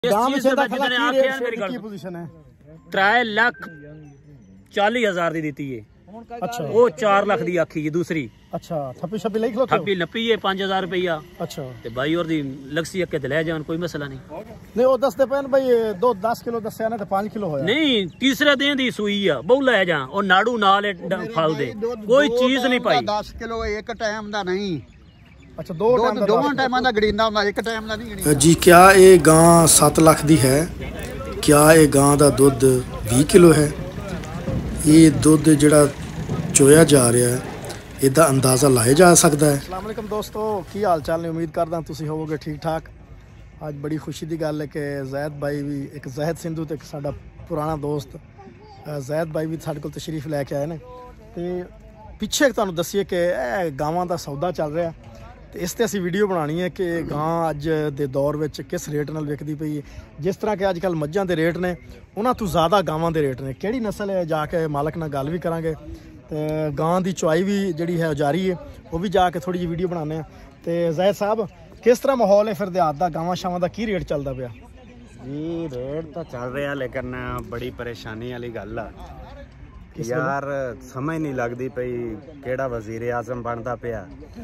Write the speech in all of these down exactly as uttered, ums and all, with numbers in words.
त्रै लख चाली हजार दी दी है। अच्छा वो चार लख दी आखी है दूसरी। अच्छा थप्पी छप्पी लिख लो थप्पी नप्पी है पांच हजार रुपया। अच्छा ते भाई और दी लक्सी अके ले जान कोई मसला नहीं। नहीं वो दसते पे भाई दो दस किलो दसया ना ते पांच किलो होया। नहीं तीसरे दिन दी सुई है बहु ले जा और नाड़ू नाल फल दे कोई चीज नहीं पाई। दस किलो एक टाइम दा नहीं। अच्छा दो टाइम दोवां टाइमां दा गड़ींदा हुंदा एक टाइम दा नहीं गड़ींदा। जी क्या ये गां सत्त लख दी है? क्या ये गां दा दुध बीस किलो है? ये दुध जिहड़ा चोया जा रहा है इसका अंदाज़ा लाया जा सकता है। अस्सलाम वालेकुम दोस्तों की हाल चाल ने उम्मीद करदा तुसीं होवोगे ठीक ठाक। आज बड़ी खुशी की गल है कि जैद भाई भी एक जैद सिंधु तो एक साडा पुराना दोस्त जैद भाई भी साडे कोल तशरीफ लैके आए ने ते पिछे तुहानूं दस्सीए कि गावां दा सौदा चल रहा है तो इस ते असीं वीडियो बनानी है कि गां अज दे दौर में किस रेट नाल विकदी पई है। जिस तरह के अजकल मझां दे रेट ने उन्हां तों ज़्यादा गावां दे रेट ने। किहड़ी नस्ल है जाके मालक नाल गल भी करांगे तो गां की चुआई भी जी है जारी है वो भी जाके थोड़ी जी वीडियो बनाने। तो जैद साहब किस तरह माहौल है फिर देहात दा गावां शावां दा की रेट चलदा पिया? जी रेट तो चल रहा लेकिन बड़ी परेशानी वाली गल है यार समझ नहीं लगती पई केड़ा वजीर आजम बनता पिया।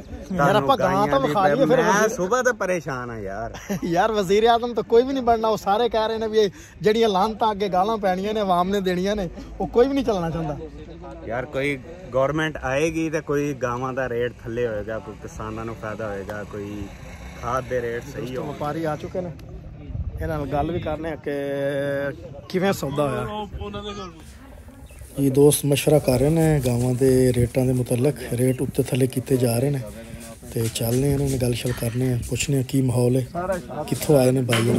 सुबह तो परेशान है यार। यार वजीर आजम तो कोई भी नहीं बनना। वो सारे कह रहे हैं भी जड़ियां लानतां अगे गालां पैणियां ने अवाम ने देनियां ने वो कोई भी नहीं चलना चाहता। यार कोई गवर्नमेंट आएगी तो कोई गावां दा रेट थल्ले होएगा कोई किसानां नूं फायदा होएगा कोई खाद दे रेट सही हो। व्यापारी आ चुके ने इन्हां नाल गल भी करने कि किवें सौदा होया। ये दोस्त मशवरा कर रहे हैं गावां के रेटों के मुतलक रेट उत्ते थले किए जा रहे हैं तो चलने इन्होंने गल शल करने पुछने की माहौल है कितों आए ने भाई।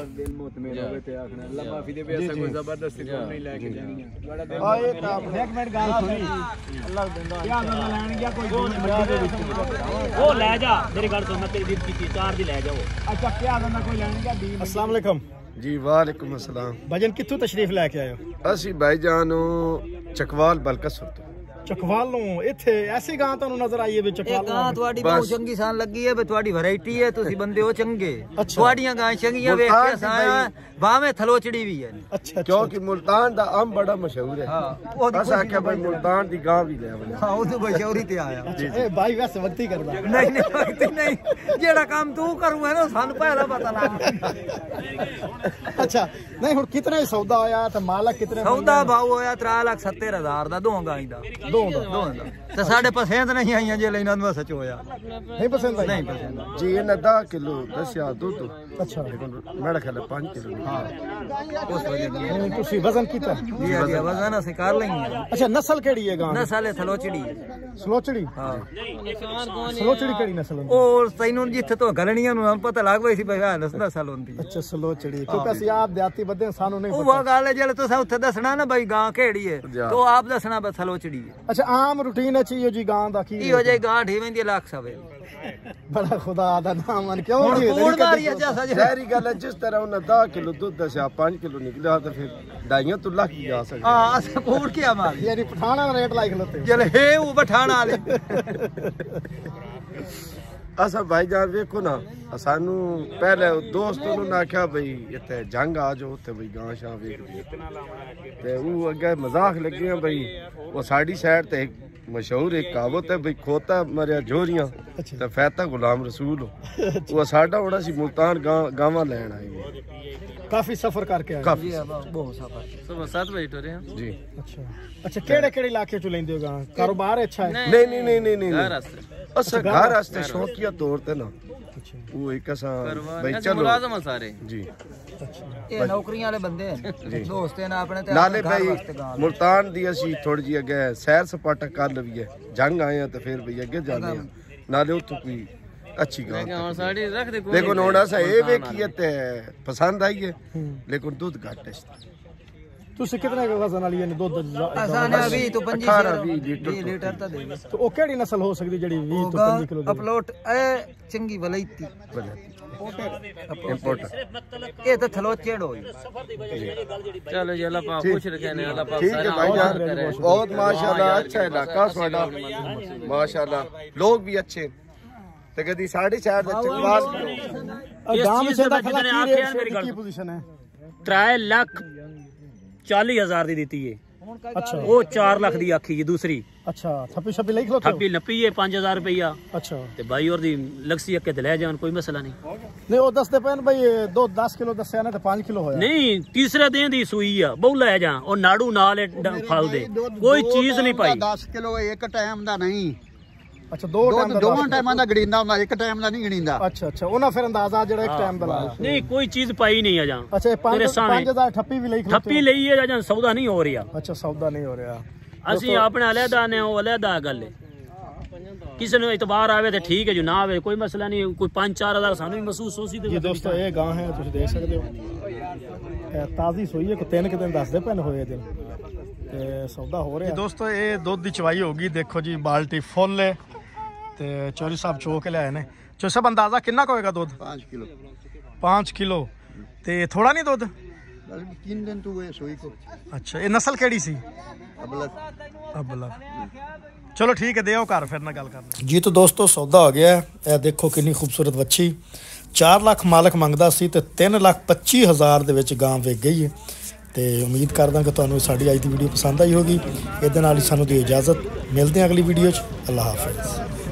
अस्सलाम वालेकुम। जी वालेकुम अस्सलाम। भजन कितों तशरीफ लैके आए हो? असी भाईजान चकवाल बलकसर तो चकवालों इत्थे ऐसी गां तुहानूं नजर आई है भी चकवाल गां तुहाडी बहुत चंगी सान लगी है तुहाडी वैरायटी है तुसीं बंदे हो चंगे तुहाडियां गां चंगियां वेख के साया भावें थलोचड़ी भी है। अच्छा क्योंकि मुल्तान दा आम बड़ा मशहूर है। हां बस आके भाई मुल्तान दी गां भी ले आवे। हां उस मशहूरी ते आया। ए भाई वैसे वक्ती करदा नहीं नहीं वक्ती नहीं जेड़ा काम तू करूंगा ना सान पहला पता लग। अच्छा नहीं हुण कितने सौदा होया ते मालक कितने सौदा भाव होया त्रै लाख सत्तर हजार दा दो गां दा तो साढ़े पसंद नहीं आई जे लेना सच होया नहीं पसंद नहीं पसंद जी इन्हें दस किलो दसिया दूध। अच्छा मेरा ख्याल है पाँच किलो। हां तुसी वजन कीता? जी जी वजन ਅਸੀਂ ਕਰ ਲਈ। अच्छा नस्ल केड़ी है गां? नस्ल है थलोचड़ी। सलोचड़ी? हां सलोचड़ी केड़ी नस्ल होंदी? और तैनूं जिथे तो गलणियां ਨੂੰ ਪਤਾ ਲੱਗ ਪਈ ਸੀ ਬਈ ਆ ਨਸਲ ਹੁੰਦੀ। अच्छा सलोचड़ी क्योंकि ਅਸੀਂ ਆਪ ਦਿਹਾਤੀ ਬੰਦੇ ਸਾਨੂੰ ਨਹੀਂ ਪਤਾ। ਉਹ ਗੱਲ ਹੈ ਜਿਹੜੇ ਤੁਸੀਂ ਉੱਥੇ ਦੱਸਣਾ ਨਾ ਬਈ ਗਾਂ ਕਿਹੜੀ ਹੈ तो आप दसना बस थलोचड़ी है। अच्छा आम रूटीन अच्छी हो जी गां दा की हो जाए गां ढी वेंदी लाख सवे बड़ा खुदा दा नाम मन क्यों जी कूड़दारी है जैसा जहरी गल है जिस तरह उन्हें दस किलो दूध दसिया पाँच किलो निकला तो फिर ढाइयां तो लाख ही आ सकती। हां अस कूड़ के मार यानी पठाना रेट लाइक लते चल हे वो पठाना वाले असा भाईजान वेखो ना सानू पहले दोस्तों ने आख्या भाई इतने जंग आ जाओ तो भाई गां शां वेख ते वो अगे मजाक लगे हैं भाई वो साड़ी साइड ते मशहूर एक कहावत है भाई खोता मरिया जोरियां ते फैता गुलाम रसूल हो। वो साडा होना सी मुल्तान गावां लैन आए काफी सफर करके आए। काफी बहुत सफर सुबह सात बजे टुरे हैं जी। अच्छा अच्छा केड़े केड़े इलाके चो लेंदे हो गां? कारोबार अच्छा है? नहीं नहीं नहीं नहीं नहीं अच्छा घर वास्ते शौकिया तौर ते ना वो एक असा भाई चलो मुलाजम सारे जी। ये नौकरियां वाले बंदे हैं दोस्त हैं ना अपने ते नाले भाई मुल्तान दी असी थोड़ी जी अगे सैर सपाटा कर लवीए जंग आए हैं तो फिर भाई अगे जाने नाले उतो कोई अच्छी गां देखो नोड़ा सा ये वेखिए ते पसंद आई है लेकिन दूध घट है। तुसी कितने का वजन वाली है दूध? असाने अभी तो अठारह बीस लीटर लीटर ता देवे। तो ओ केड़ी नस्ल हो सकदी जेडी बीस तो पच्चीस किलो अपलोड ए चंगी वलैती इंपोर्टर ये तो थलोचड़ होई। चलो जी अल्लाह पाक खुश रखे ने अल्लाह पाक ठीक है भाई बहुत माशाल्लाह अच्छा इलाका साडा माशाल्लाह लोग भी अच्छे ते कदी साढ़े शहर दे चकवाल ਗਾਂ ਵਿੱਚ ਇਹਦਾ ਜਿੱਦਾਂ ਕੀ ਆਖਿਆ ਰੇਟ ਮੇਰੀ ਕੀ ਗੱਲ ਪੋਜੀਸ਼ਨ ਹੈ? त्रै ਲੱਖ ਚਾਲੀ ਹਜ਼ਾਰ ਦੀ ਦਿੱਤੀ ਏ। ਅੱਛਾ ਉਹ ਚਾਰ ਲੱਖ ਦੀ ਆਖੀ ਜੀ ਦੂਸਰੀ। ਅੱਛਾ ਥੱਪੀ ਛੱਪੀ ਲਈ ਖਲੋਤੇ ਥੱਪੀ ਨੱਪੀ ਏ ਪੰਜ ਹਜ਼ਾਰ ਰੁਪਇਆ। ਅੱਛਾ ਤੇ ਬਾਈ ਹੋਰ ਦੀ ਲਕਸੀ ਅੱਕੇ ਤੇ ਲੈ ਜਾਣ, ਕੋਈ ਮਸਲਾ ਨਹੀਂ। ਨਹੀਂ ਉਹ ਦੱਸਦੇ ਪਏ ਨੇ ਬਈ ਦੋ ਦਸ ਕਿਲੋ ਦੱਸਿਆ ਨਾ ਤੇ ਪੰਜ ਕਿਲੋ ਹੋਇਆ। ਨਹੀਂ ਤੀਸਰੇ ਦਿਨ ਦੀ ਸੂਈ ਆ, ਬਹੁ ਲੈ ਜਾ। ਉਹ ਨਾੜੂ ਨਾਲ ਫਲ ਦੇ, ਕੋਈ ਚੀਜ਼ ਨਹੀਂ ਪਾਈ। ਦਸ ਕਿਲੋ ਇੱਕ ਟਾਈਮ ਦਾ ਨਹੀਂ। ਅੱਛਾ ਦੋ ਟਾਈਮ ਦਾ, ਦੋਵਾਂ ਟਾਈਮਾਂ ਦਾ ਗੜੀਂਦਾ ਹੁੰਦਾ, ਇੱਕ ਟਾਈਮ ਦਾ ਨਹੀਂ ਗੜੀਂਦਾ। ਅੱਛਾ ਅੱਛਾ ਉਹਨਾਂ ਫਿਰ ਅੰਦਾਜ਼ਾ ਜਿਹੜਾ ਇੱਕ ਟਾਈਮ ਦਾ ਲਾਇਆ। ਨਹੀਂ ਕੋਈ ਚੀਜ਼ ਪਾਈ ਨਹੀਂ ਆ ਜਾਂ। ਅੱਛਾ ਇਹ ਪੰਜ ਪੰਜ ਹਜ਼ਾਰ ਠੱਪੀ ਵੀ ਲਈ ਖਲੋਤੇ। ਠੱਪੀ ਲਈ ਹੈ ਜਾਂ ਸੌਦਾ ਨਹੀਂ ਹੋ ਰਿਹਾ। ਅੱਛਾ ਸੌਦਾ ਨਹੀਂ ਹੋ ਰਿਹਾ। ਅਸੀਂ ਆਪਣੇ ਅਲੱਦਾ ਨੇ, ਉਹ ਅਲੱਦਾ ਗੱਲ ਹੈ। ਕਿਸੇ ਨੂੰ ਇਤਬਾਰ ਆਵੇ ਤੇ ਠੀਕ ਹੈ, ਜੋ ਨਾ ਆਵੇ ਕੋਈ ਮਸਲਾ ਨਹੀਂ। ਕੋਈ ਪੰਜ ਚਾਰ ਹਜ਼ਾਰ ਸਾਨੂੰ ਵੀ ਮਹਿਸੂਸ ਹੋ ਸੀ। ਜੀ ਦੋਸਤੋ ਇਹ ਗਾਂ ਹੈ, ਤੁਸੀਂ ਦੇਖ ਸਕਦੇ ਹੋ ਇਹ ਤਾਜ਼ੀ ਸੂਈ ਹੈ, ਕੋਈ ਤਿੰਨ ਕਿ ਦਿਨ ਦੱਸਦੇ ਪੈਣ ਹੋਏ ਦਿਨ ਤੇ ਸੌਦਾ ਹੋ ਰਿਹਾ। ਦੋਸਤੋ ਇਹ ਦੁੱਧ ਦੀ ਚਵਾਈ ਹੋਗੀ, ਦੇਖੋ ਜੀ ਬਾਲਟੀ ਫੁੱਲ ਹੈ ਤੇ ਚੋਰੀ ਸਾਹਿਬ ਚੋ ਕੇ ਲਿਆਏ ਨੇ। ਚੋ ਸਭ ਅੰਦਾਜ਼ਾ ਕਿੰਨਾ ਕੁ ਹੋਏਗਾ ਦੁੱਧ? पाँच किलो पाँच किलो ਤੇ ਥੋੜਾ ਨਹੀਂ ਦੁੱਧ? तीन दिन तो हुए सोई को। ਅੱਛਾ ਇਹ ਨਸਲ ਕਿਹੜੀ ਸੀ? अबलग ਅਬਲਗ। ਚਲੋ ਠੀਕ ਹੈ, ਦਿਓ ਘਰ ਫਿਰ ਨਾ ਗੱਲ ਕਰਨਾ ਜੀ। ਤਾਂ ਦੋਸਤੋ ਸੌਦਾ ਹੋ ਗਿਆ। ਇਹ ਦੇਖੋ ਕਿੰਨੀ ਖੂਬਸੂਰਤ ਵੱਛੀ, ਚਾਰ ਲੱਖ ਮਾਲਕ ਮੰਗਦਾ ਸੀ ਤੇ ਤਿੰਨ ਲੱਖ ਪੱਚੀ ਹਜ਼ਾਰ ਦੇ ਵਿੱਚ ਗਾਂ ਵਿਕ ਗਈ ਹੈ। ਤੇ ਉਮੀਦ ਕਰਦਾ ਕਿ ਤੁਹਾਨੂੰ ਸਾਡੀ ਅੱਜ ਦੀ ਵੀਡੀਓ ਪਸੰਦ ਆਈ ਹੋਗੀ। ਇਹਦੇ ਨਾਲ ਹੀ ਸਾਨੂੰ ਦਿਓ ਇਜਾਜ਼ਤ, ਮਿਲਦੇ ਹਾਂ ਅਗਲੀ ਵੀਡੀਓ 'ਚ। ਅੱਲਾ ਹਾਫਿਜ਼।